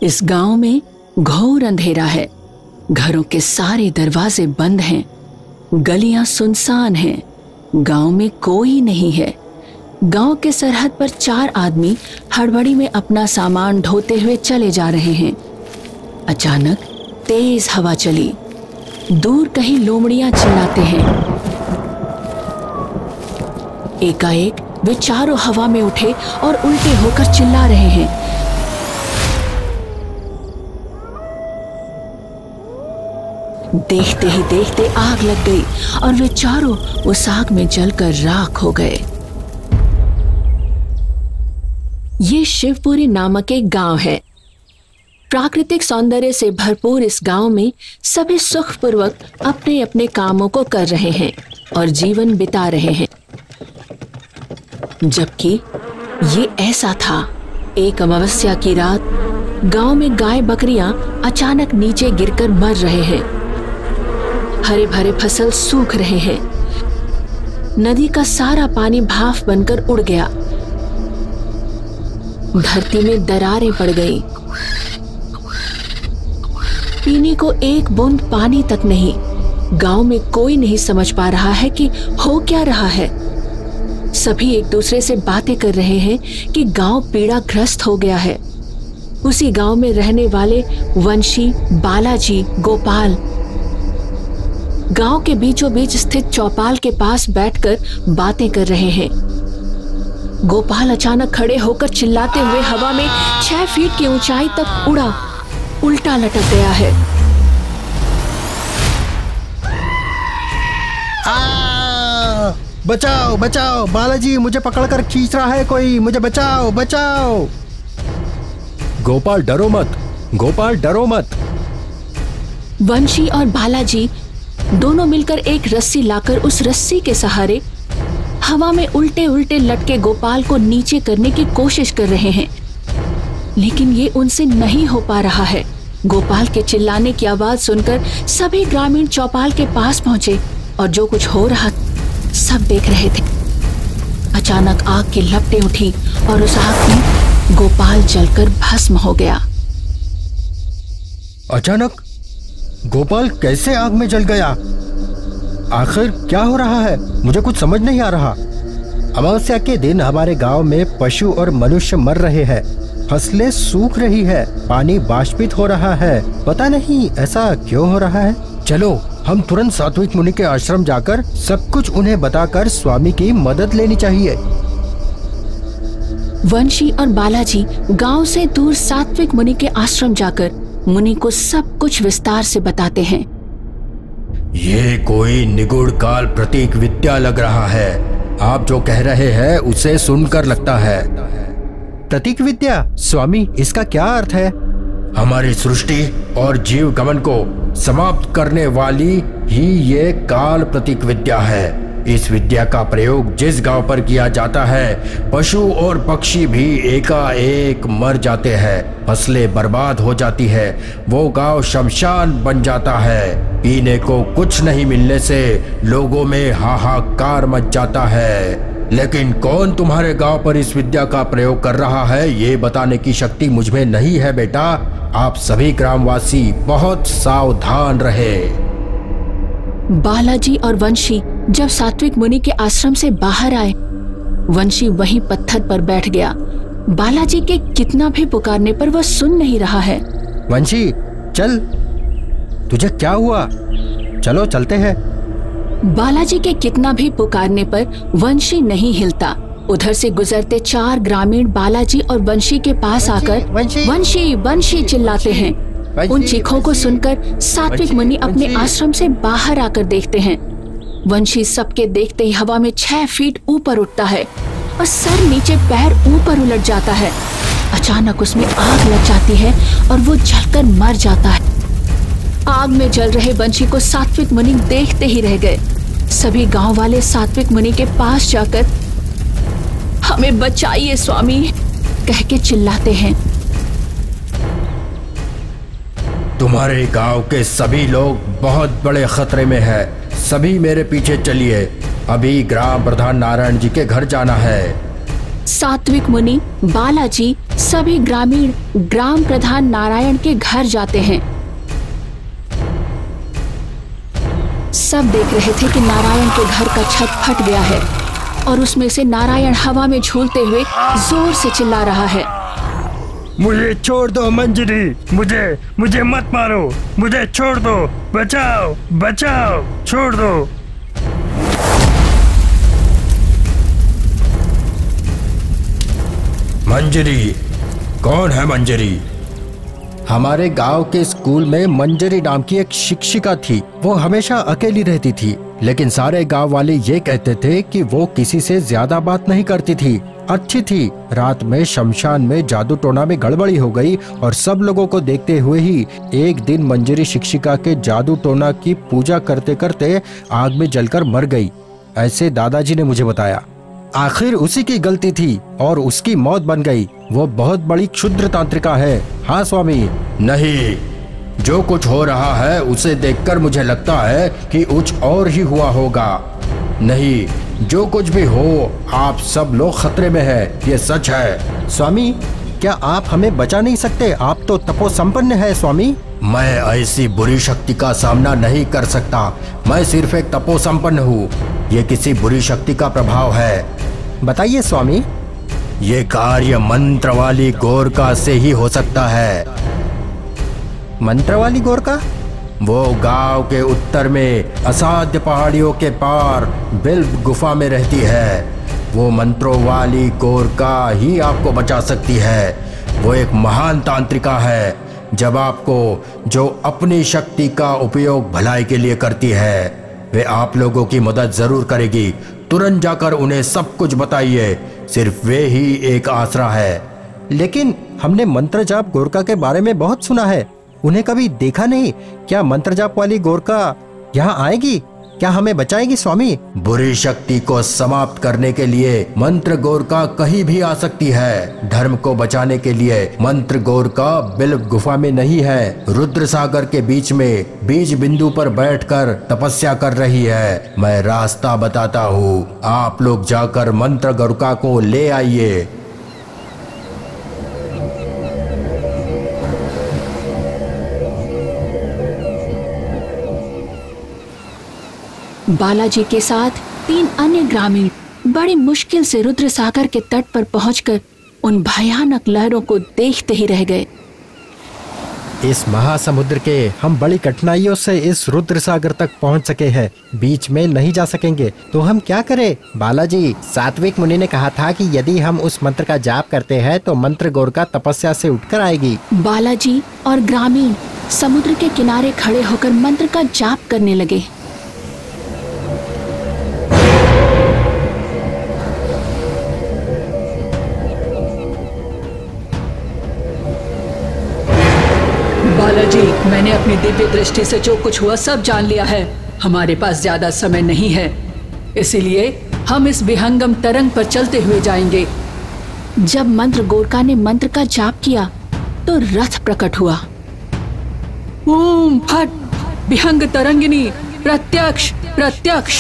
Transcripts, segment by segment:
इस गांव में घोर अंधेरा है। घरों के सारे दरवाजे बंद हैं, गलियां सुनसान हैं, गांव में कोई नहीं है। गांव के सरहद पर 4 आदमी हड़बड़ी में अपना सामान ढोते हुए चले जा रहे हैं। अचानक तेज हवा चली। दूर कहीं लोमड़ियां चिल्लाते हैं। एकाएक वे चारों हवा में उठे और उल्टे होकर चिल्ला रहे हैं। देखते ही देखते आग लग गई और वे चारों उस आग में जलकर राख हो गए। ये शिवपुरी नामक एक गांव है। प्राकृतिक सौंदर्य से भरपूर इस गांव में सभी सुखपूर्वक अपने अपने कामों को कर रहे हैं और जीवन बिता रहे हैं। जबकि ये ऐसा था। एक अमावस्या की रात गांव में गाय बकरियां अचानक नीचे गिरकर मर रहे हैं। हरे भरे फसल सूख रहे हैं। नदी का सारा पानी भाप बनकर उड़ गया। धरती में दरारें पड़ गई। पीने को एक बूंद पानी तक नहीं। गांव में कोई नहीं समझ पा रहा है कि हो क्या रहा है। सभी एक दूसरे से बातें कर रहे हैं कि गांव पीड़ाग्रस्त हो गया है। उसी गांव में रहने वाले वंशी, बालाजी, गोपाल गांव के बीचों बीच स्थित चौपाल के पास बैठकर बातें कर रहे हैं। गोपाल अचानक खड़े होकर चिल्लाते हुए हवा में 6 फीट की ऊंचाई तक उड़ा, उल्टा लटक गया है। बचाओ बचाओ, बालाजी मुझे पकड़कर खींच रहा है कोई, मुझे बचाओ बचाओ। गोपाल डरो मत, गोपाल डरो मत। वंशी और बालाजी दोनों मिलकर एक रस्सी लाकर उस रस्सी के सहारे हवा में उल्टे उल्टे लटके गोपाल को नीचे करने की कोशिश कर रहे हैं, लेकिन ये उनसे नहीं हो पा रहा है। गोपाल के चिल्लाने की आवाज सुनकर सभी ग्रामीण चौपाल के पास पहुंचे और जो कुछ हो रहा सब देख रहे थे। अचानक आग की लपटें उठी और उस आग में गोपाल जलकर भस्म हो गया। अचानक गोपाल कैसे आग में जल गया? आखिर क्या हो रहा है? मुझे कुछ समझ नहीं आ रहा। अमावस्या के दिन हमारे गांव में पशु और मनुष्य मर रहे हैं, फसलें सूख रही है, पानी बाष्पित हो रहा है। पता नहीं ऐसा क्यों हो रहा है। चलो हम तुरंत सात्विक मुनि के आश्रम जाकर सब कुछ उन्हें बताकर स्वामी की मदद लेनी चाहिए। वंशी और बालाजी गांव से दूर सात्विक मुनि के आश्रम जाकर मुनि को सब कुछ विस्तार से बताते हैं। ये कोई निगूढ़ काल प्रतीक विद्या लग रहा है। आप जो कह रहे हैं उसे सुनकर लगता है। प्रतीक विद्या? स्वामी इसका क्या अर्थ है? हमारी सृष्टि और जीव गमन को समाप्त करने वाली ही ये काल प्रतीक विद्या है। इस विद्या का प्रयोग जिस गांव पर किया जाता है, पशु और पक्षी भी एकाएक मर जाते हैं, फसलें बर्बाद हो जाती है, वो गांव शमशान बन जाता है। पीने को कुछ नहीं मिलने से लोगों में हाहाकार मच जाता है। लेकिन कौन तुम्हारे गांव पर इस विद्या का प्रयोग कर रहा है, ये बताने की शक्ति मुझ में नहीं है बेटा। आप सभी ग्रामवासी बहुत सावधान रहे। बालाजी और वंशी जब सात्विक मुनि के आश्रम से बाहर आए, वंशी वहीं पत्थर पर बैठ गया। बालाजी के कितना भी पुकारने पर वह सुन नहीं रहा है। वंशी चल, तुझे क्या हुआ? चलो चलते हैं। बालाजी के कितना भी पुकारने पर वंशी नहीं हिलता। उधर से गुजरते 4 ग्रामीण बालाजी और वंशी के पास आकर वंशी वंशी चिल्लाते हैं। उन चीखों को सुनकर सात्विक मुनि अपने आश्रम से बाहर आकर देखते हैं। वंशी सबके देखते ही हवा में 6 फीट ऊपर उठता है और सर नीचे पैर ऊपर उलट जाता है। अचानक उसमें आग लग जाती है और वो जलकर मर जाता है। आग में जल रहे वंशी को सात्विक मुनि देखते ही रह गए। सभी गांव वाले सात्विक मुनि के पास जाकर हमें बचाइए स्वामी कह के चिल्लाते हैं। तुम्हारे गांव के सभी लोग बहुत बड़े खतरे में हैं। सभी मेरे पीछे चलिए। अभी ग्राम प्रधान नारायण जी के घर जाना है। सात्विक मुनि, बालाजी, सभी ग्रामीण ग्राम प्रधान नारायण के घर जाते हैं। सब देख रहे थे कि नारायण के घर का छत फट गया है और उसमें से नारायण हवा में झूलते हुए जोर से चिल्ला रहा है। मुझे छोड़ दो मंजरी, मुझे मत मारो, मुझे छोड़ दो, बचाओ बचाओ, छोड़ दो। मंजरी, कौन है मंजरी? हमारे गांव के स्कूल में मंजरी नाम की एक शिक्षिका थी। वो हमेशा अकेली रहती थी, लेकिन सारे गांव वाले ये कहते थे कि वो किसी से ज्यादा बात नहीं करती थी, अच्छी थी। रात में शमशान में जादू टोना में गड़बड़ी हो गई और सब लोगों को देखते हुए ही एक दिन मंजरी शिक्षिका के जादू टोना की पूजा करते करते आग में जलकर मर गई। ऐसे दादाजी ने मुझे बताया। आखिर उसी की गलती थी और उसकी मौत बन गई। वो बहुत बड़ी क्षुद्र तांत्रिका है। हाँ स्वामी। नहीं, जो कुछ हो रहा है उसे देखकर मुझे लगता है कि कुछ और ही हुआ होगा। नहीं, जो कुछ भी हो, आप सब लोग खतरे में हैं, ये सच है। स्वामी, क्या आप हमें बचा नहीं सकते? आप तो तपोसंपन्न है स्वामी। मैं ऐसी बुरी शक्ति का सामना नहीं कर सकता। मैं सिर्फ एक तपोसंपन्न हूँ। ये किसी बुरी शक्ति का प्रभाव है। बताइए स्वामी। ये कार्य मंत्र वाली गोरका से ही हो सकता है। मंत्र वाली गोरका? वो गांव के उत्तर में असाध्य पहाड़ियों के पार बिल्व गुफा में रहती है। वो मंत्रों वाली गोरका ही आपको बचा सकती है। वो एक महान तांत्रिका है, जब आपको जो अपनी शक्ति का उपयोग भलाई के लिए करती है, वे आप लोगों की मदद जरूर करेगी। तुरंत जाकर उन्हें सब कुछ बताइए, सिर्फ वे ही एक आसरा है। लेकिन हमने मंत्र जाप गोरका के बारे में बहुत सुना है, उन्हें कभी देखा नहीं। क्या मंत्र जाप वाली गोरका यहाँ आएगी? क्या हमें बचाएगी स्वामी? बुरी शक्ति को समाप्त करने के लिए मंत्र गोरका कहीं भी आ सकती है। धर्म को बचाने के लिए मंत्र गोरका बिल्व गुफा में नहीं है, रुद्र सागर के बीच में बीज बिंदु पर बैठकर तपस्या कर रही है। मैं रास्ता बताता हूँ, आप लोग जाकर मंत्र गोरका को ले आइए। बालाजी के साथ 3 अन्य ग्रामीण बड़ी मुश्किल से रुद्र सागर के तट पर पहुंचकर उन भयानक लहरों को देखते ही रह गए। इस महासमुद्र के हम बड़ी कठिनाइयों से इस रुद्र सागर तक पहुंच सके हैं, बीच में नहीं जा सकेंगे, तो हम क्या करें? बालाजी, सात्विक मुनि ने कहा था कि यदि हम उस मंत्र का जाप करते हैं तो मंत्र गोरका तपस्या से उठकर आएगी। बालाजी और ग्रामीण समुद्र के किनारे खड़े होकर मंत्र का जाप करने लगे। बालाजी, मैंने अपनी दिव्य दृष्टि से जो कुछ हुआ सब जान लिया है। हमारे पास ज्यादा समय नहीं है, इसीलिए हम इस विहंगम तरंग पर चलते हुए जाएंगे। जब मंत्र गोरका ने मंत्र का जाप किया तो रथ प्रकट हुआ। ओम फट विहंग तरंगिनी, प्रत्यक्ष प्रत्यक्ष।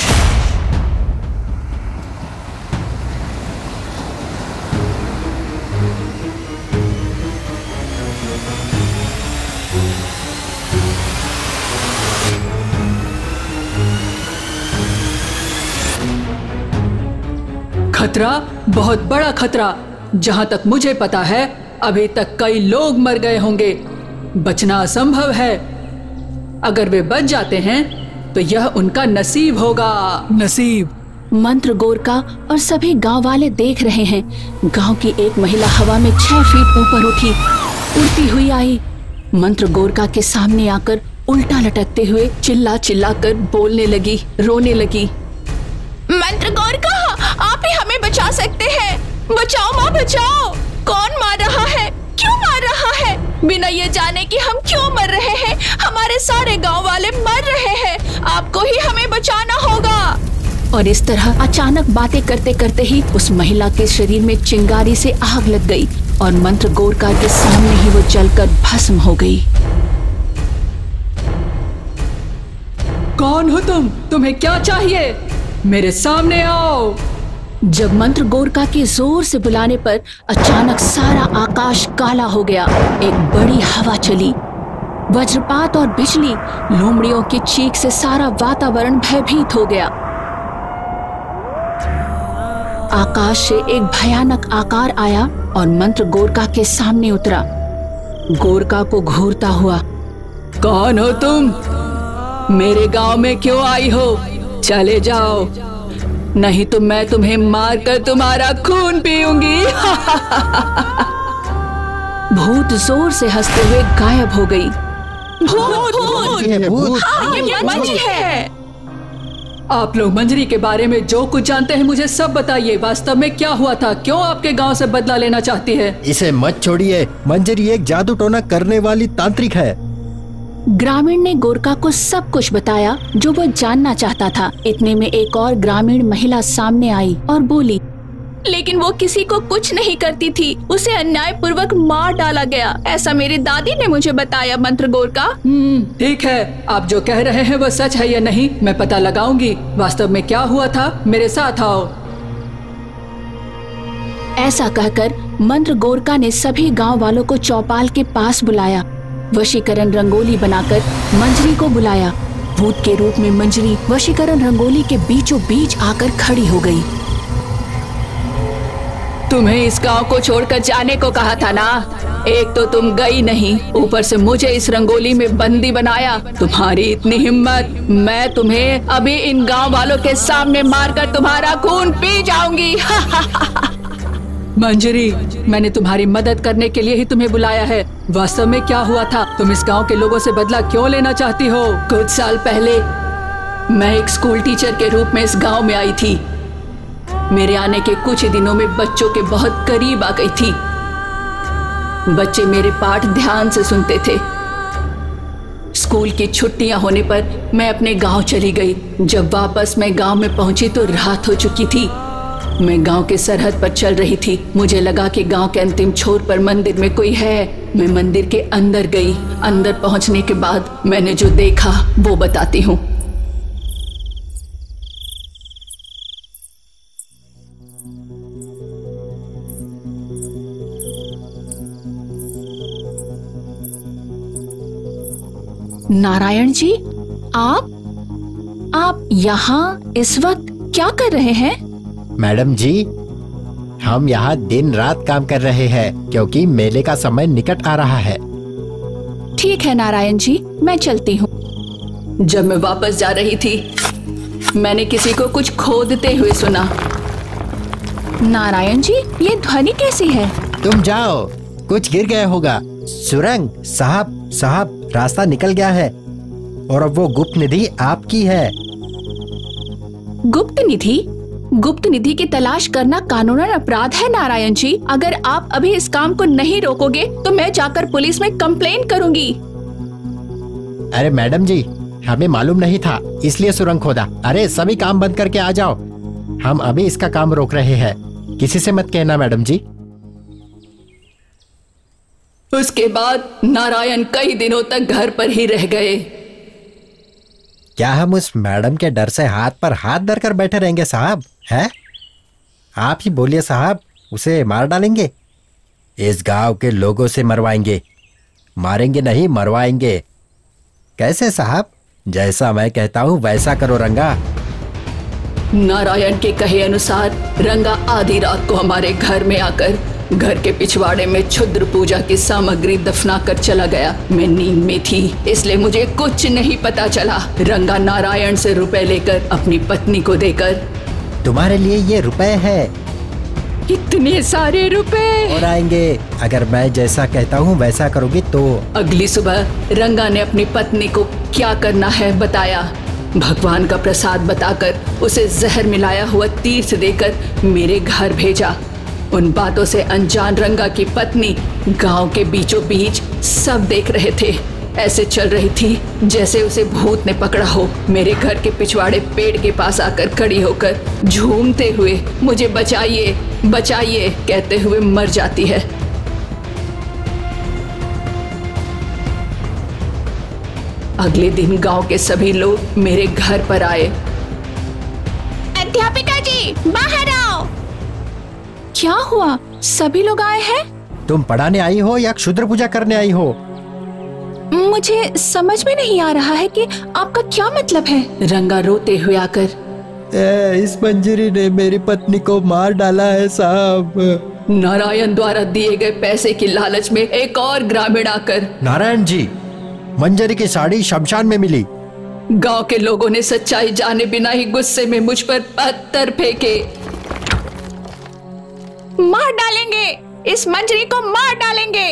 खतरा, बहुत बड़ा खतरा। जहां तक मुझे पता है अभी तक कई लोग मर गए होंगे। बचना असंभव है। अगर वे बच जाते हैं तो यह उनका नसीब होगा। नसीब। मंत्र गोरका और सभी गांव वाले देख रहे हैं। गांव की एक महिला हवा में 6 फीट ऊपर उठी, उड़ती हुई आई। मंत्र गोरका के सामने आकर उल्टा लटकते हुए चिल्ला चिल्ला कर बोलने लगी, रोने लगी। मंत्र गोरका, आप ही हमें बचा सकते हैं। बचाओ माँ, बचाओ। कौन मार रहा है? क्यों मार रहा है? बिना ये जाने कि हम क्यों मर रहे हैं, हमारे सारे गांव वाले मर रहे हैं। आपको ही हमें बचाना होगा। और इस तरह अचानक बातें करते करते ही उस महिला के शरीर में चिंगारी से आग लग गई और मंत्र गोरका के सामने ही वो जलकर भस्म हो गई। कौन हो तुम? तुम्हें क्या चाहिए? मेरे सामने आओ। जब मंत्र गोरका के जोर से बुलाने पर अचानक सारा आकाश काला हो गया। एक बड़ी हवा चली, वज्रपात और बिजली, लोमड़ियों की चीख से सारा वातावरण भयभीत हो गया। आकाश से एक भयानक आकार आया और मंत्र गोरका के सामने उतरा। गोरका को घूरता हुआ, कौन हो तुम? मेरे गांव में क्यों आई हो? चले जाओ, नहीं तो मैं तुम्हें मारकर तुम्हारा खून पीऊंगी। भूत जोर से हंसते हुए गायब हो गई। भूत ये मंजरी है। आप लोग मंजरी के बारे में जो कुछ जानते हैं मुझे सब बताइए। वास्तव में क्या हुआ था? क्यों आपके गांव से बदला लेना चाहती है? इसे मत छोड़िए, मंजरी एक जादू टोना करने वाली तांत्रिक है। ग्रामीण ने गोरका को सब कुछ बताया जो वो जानना चाहता था। इतने में एक और ग्रामीण महिला सामने आई और बोली, लेकिन वो किसी को कुछ नहीं करती थी, उसे अन्यायपूर्वक मार डाला गया, ऐसा मेरी दादी ने मुझे बताया। मंत्र गोरका। ठीक है, आप जो कह रहे हैं वो सच है या नहीं मैं पता लगाऊंगी। वास्तव में क्या हुआ था, मेरे साथ आओ। ऐसा कहकर मंत्र गोरका ने सभी गांव वालों को चौपाल के पास बुलाया। वशीकरण रंगोली बनाकर मंजरी को बुलाया। भूत के रूप में मंजरी वशीकरण रंगोली के बीचों बीच आकर खड़ी हो गई। तुम्हें इस गांव को छोड़कर जाने को कहा था ना, एक तो तुम गई नहीं, ऊपर से मुझे इस रंगोली में बंदी बनाया। तुम्हारी इतनी हिम्मत, मैं तुम्हें अभी इन गांव वालों के सामने मारकर तुम्हारा खून पी जाऊंगी। मंजरी, मैंने तुम्हारी मदद करने के लिए ही तुम्हें बुलाया है। वास्तव में क्या हुआ था? तुम इस गांव के लोगों से बदला क्यों लेना चाहती हो? कुछ साल पहले मैं एक स्कूल टीचर के रूप में इस गांव में आई थी। मेरे आने के कुछ दिनों में बच्चों के बहुत करीब आ गई थी। बच्चे मेरे पाठ ध्यान से सुनते थे। स्कूल की छुट्टियां होने पर मैं अपने गांव चली गई। जब वापस मैं गांव में पहुंची तो रात हो चुकी थी। मैं गांव के सरहद पर चल रही थी। मुझे लगा कि गांव के अंतिम छोर पर मंदिर में कोई है। मैं मंदिर के अंदर गई। अंदर पहुंचने के बाद मैंने जो देखा वो बताती हूँ। नारायण जी, आप यहाँ इस वक्त क्या कर रहे हैं? मैडम जी, हम यहाँ दिन रात काम कर रहे हैं क्योंकि मेले का समय निकट आ रहा है। ठीक है नारायण जी, मैं चलती हूँ। जब मैं वापस जा रही थी मैंने किसी को कुछ खोदते हुए सुना। नारायण जी, ये ध्वनि कैसी है? तुम जाओ, कुछ गिर गया होगा। सुरंग साहब, रास्ता निकल गया है और अब वो गुप्त निधि आपकी है। गुप्त निधि? गुप्त निधि की तलाश करना कानूनन अपराध है नारायण जी। अगर आप अभी इस काम को नहीं रोकोगे तो मैं जाकर पुलिस में कंप्लेंट करूंगी। अरे मैडम जी, हमें मालूम नहीं था इसलिए सुरंग खोदा। अरे सभी काम बंद करके आ जाओ, हम अभी इसका काम रोक रहे हैं। किसी से मत कहना मैडम जी। उसके बाद नारायण कई दिनों तक घर पर ही रह गए। क्या हम उस मैडम के डर से हाथ पर हाथ धरकर बैठे रहेंगे साहब? हैं? आप ही बोलिए साहब, उसे मार डालेंगे? इस गांव के लोगों से मरवाएंगे। मारेंगे नहीं, मरवाएंगे। कैसे साहब? जैसा मैं कहता हूँ वैसा करो रंगा। नारायण के कहे अनुसार रंगा आधी रात को हमारे घर में आकर घर के पिछवाड़े में क्षुद्र पूजा की सामग्री दफना कर चला गया। मैं नींद में थी इसलिए मुझे कुछ नहीं पता चला। रंगा नारायण से रुपए लेकर अपनी पत्नी को देकर, तुम्हारे लिए ये रुपए है। इतने सारे रुपए? और आएंगे अगर मैं जैसा कहता हूँ वैसा करोगी तो। अगली सुबह रंगा ने अपनी पत्नी को क्या करना है बताया। भगवान का प्रसाद बताकर उसे जहर मिलाया हुआ तीर्थ देकर मेरे घर भेजा। उन बातों से अनजान रंगा की पत्नी गांव के बीचों बीच सब देख रहे थे। ऐसे चल रही थी जैसे उसे भूत ने पकड़ा हो। मेरे घर के पिछवाड़े पेड़ के पास आकर खड़ी होकर झूमते हुए मुझे बचाइए बचाइए कहते हुए मर जाती है। अगले दिन गांव के सभी लोग मेरे घर पर आए। अध्यापिका जी, बाहर आओ। क्या हुआ? सभी लोग आए हैं? तुम पढ़ाने आई हो या क्षुद्र पूजा करने आई हो? मुझे समझ में नहीं आ रहा है कि आपका क्या मतलब है। रंगा रोते हुए आकर, इस मंजरी ने मेरी पत्नी को मार डाला है साहब। नारायण द्वारा दिए गए पैसे की लालच में एक और ग्रामीण आकर, नारायण जी, मंजरी की साड़ी शमशान में मिली। गांव के लोगों ने सच्चाई जाने बिना ही गुस्से में मुझ पर पत्थर फेंके। मार डालेंगे, इस मंजरी को मार डालेंगे।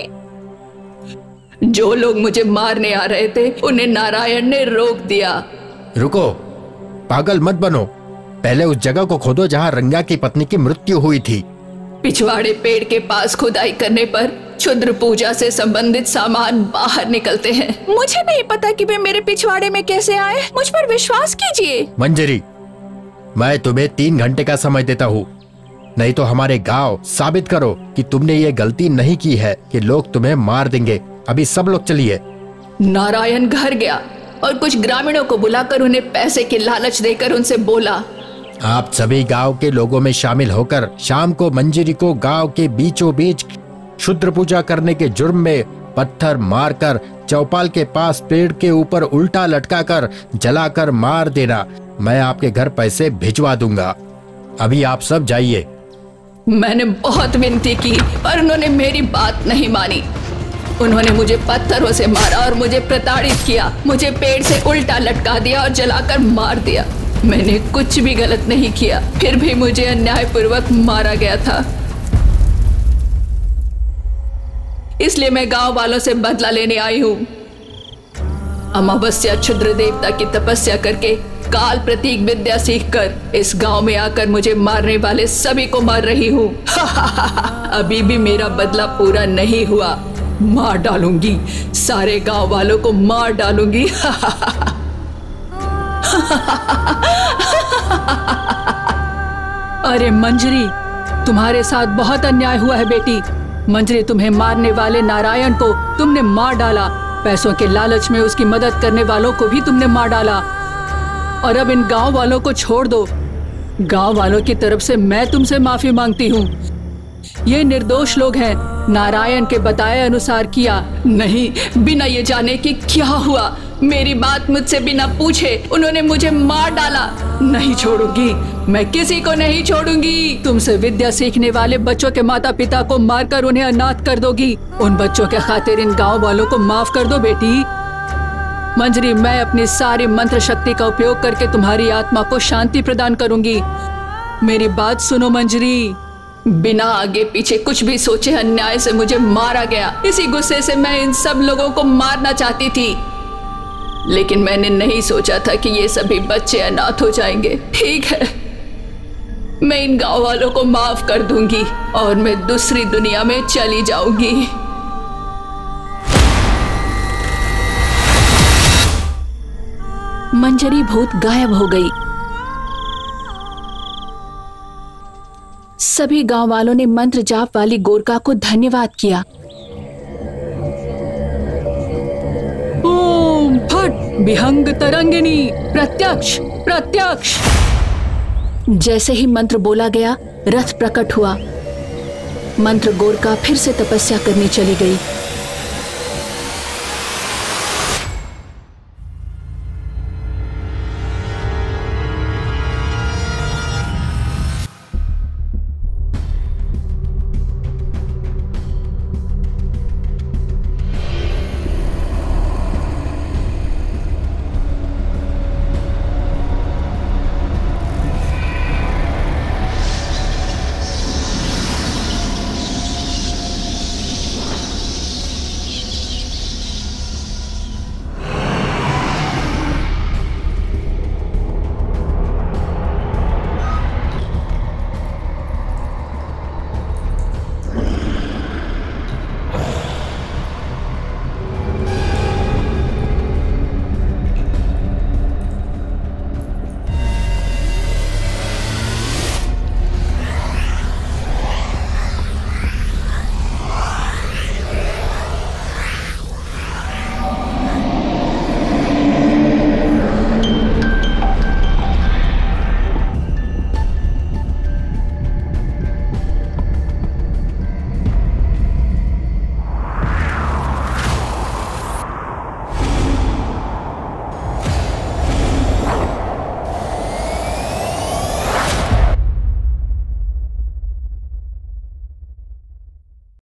जो लोग मुझे मारने आ रहे थे उन्हें नारायण ने रोक दिया। रुको, पागल मत बनो। पहले उस जगह को खोदो जहाँ रंगा की पत्नी की मृत्यु हुई थी। पिछवाड़े पेड़ के पास खुदाई करने पर क्षुद्र पूजा से संबंधित सामान बाहर निकलते हैं। मुझे नहीं पता कि वे मेरे पिछवाड़े में कैसे आए। मुझ पर विश्वास कीजिए। मंजरी, मैं तुम्हें 3 घंटे का समय देता हूँ, नहीं तो हमारे गांव साबित करो कि तुमने ये गलती नहीं की है कि लोग तुम्हें मार देंगे। अभी सब लोग चलिए। नारायण घर गया और कुछ ग्रामीणों को बुलाकर उन्हें पैसे की लालच देकर उनसे बोला, आप सभी गांव के लोगों में शामिल होकर शाम को मंजरी को गांव के बीचों बीच क्षुद्र पूजा करने के जुर्म में पत्थर मारकर चौपाल के पास पेड़ के ऊपर उल्टा लटकाकर जलाकर मार देना। मैं आपके घर पैसे भिजवा दूंगा। अभी आप सब जाइए। मैंने बहुत विनती की पर उन्होंने मेरी बात नहीं मानी। उन्होंने मुझे पत्थरों से मारा और मुझे प्रताड़ित किया। मुझे पेड़ से उल्टा लटका दिया और जलाकर मार दिया। मैंने कुछ भी गलत नहीं किया, फिर भी मुझे अन्यायपूर्वक मारा गया था। इसलिए मैं गांव वालों से बदला लेने आई हूँ। अमावस्या क्षुद्र देवता की तपस्या करके काल प्रतीक विद्या सीखकर इस गांव में आकर मुझे मारने वाले सभी को मार रही हूँ। अभी भी मेरा बदला पूरा नहीं हुआ। मार डालूंगी, सारे गांव वालों को मार डालूंगी। अरे मंजरी, तुम्हारे साथ बहुत अन्याय हुआ है बेटी। मंजरी, तुम्हें मारने वाले नारायण को तुमने मार डाला। पैसों के लालच में उसकी मदद करने वालों को भी तुमने मार डाला। और अब इन गांव वालों को छोड़ दो। गांव वालों की तरफ से मैं तुमसे माफी मांगती हूँ। ये निर्दोष लोग हैं। नारायण के बताए अनुसार किया। नहीं, बिना ये जाने कि क्या हुआ, मेरी बात मुझसे बिना पूछे उन्होंने मुझे मार डाला। नहीं छोड़ूंगी, मैं किसी को नहीं छोड़ूंगी। तुमसे विद्या सीखने वाले बच्चों के माता पिता को मारकर उन्हें अनाथ कर दोगी। उन बच्चों के खातिर इन गांव वालों को माफ कर दो बेटी। मंजरी, मैं अपनी सारी मंत्र शक्ति का उपयोग करके तुम्हारी आत्मा को शांति प्रदान करूंगी। मेरी बात सुनो मंजरी। बिना आगे पीछे कुछ भी सोचे अन्याय से मुझे मारा गया। इसी गुस्से से मैं इन सब लोगों को मारना चाहती थी, लेकिन मैंने नहीं सोचा था कि ये सभी बच्चे अनाथ हो जाएंगे। ठीक है, मैं इन गांव वालों को माफ कर दूंगी और मैं दूसरी दुनिया में चली जाऊंगी। मंजरी भूत गायब हो गई। सभी गांव वालों ने मंत्र जाप वाली गोरका को धन्यवाद किया। ओम फट विहंग तरंगिनी प्रत्यक्ष प्रत्यक्ष। जैसे ही मंत्र बोला गया, रथ प्रकट हुआ। मंत्र गोरका फिर से तपस्या करने चली गई।